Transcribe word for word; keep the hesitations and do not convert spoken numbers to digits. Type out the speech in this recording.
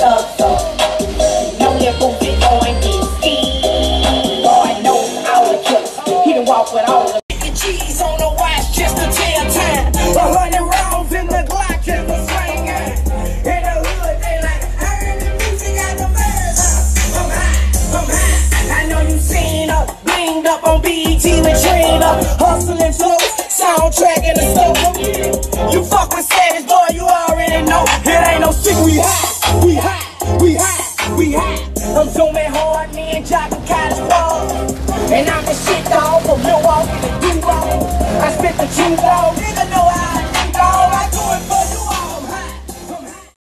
up, so know your booty going get ski. Boy knows our tricks. He done walk with all the cheese on the watch just to tell time. A hundred rounds in the Glock just a swinging. In the hood they like, I heard the music got the birds up. I'm high, I'm high. I know you seen her, blinged up on B E T with Trina, hustling slow.